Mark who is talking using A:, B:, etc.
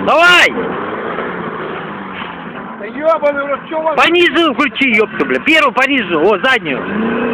A: Давай!
B: Да ёбаный в рот, чё у вас?
A: Понизу включи, ёпта, бля. Первую понизу, о, заднюю.